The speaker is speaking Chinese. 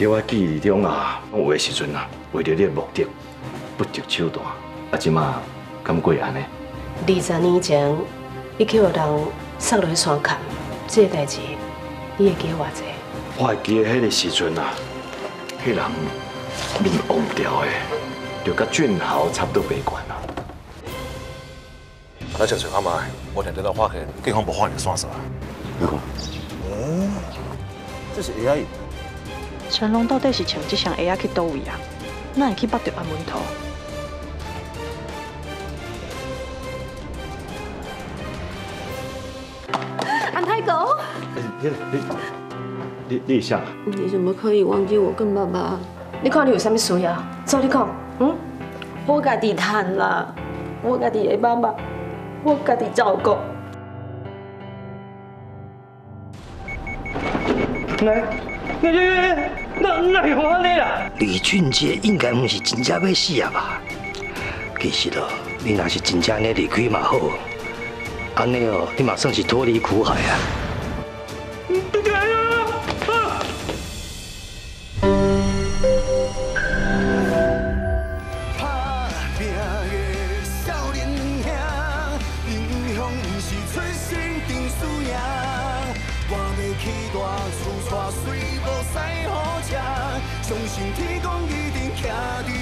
在我记忆中啊，有的时阵啊，为着你的目的不择手段，啊，即马敢过会安尼 ？20年前，你去互人塞落去山坎，这个代志，你会记得偌济？ 我会记得迄个时阵啊，迄人面黄条的，就甲俊豪差不多白悬啊。 那小陈阿妈，我听到发现警方无发现线索啊。 你看， 这是 AI。 成龙到底是穿这双鞋仔去倒位啊？哪会去捌到安文图？ 安太狗， 你像？ 你怎么可以忘记我跟爸爸？ 你看你有啥物需要？照你讲， 我家己赚啦，我家己的爸爸，我家己照顾。 那是安尼啦？ 李俊杰应该不是真正要死啊吧？其实哦，你若是真正安尼离开嘛好，安尼哦，你嘛算是脱离苦海啊。 相信天公一定徛伫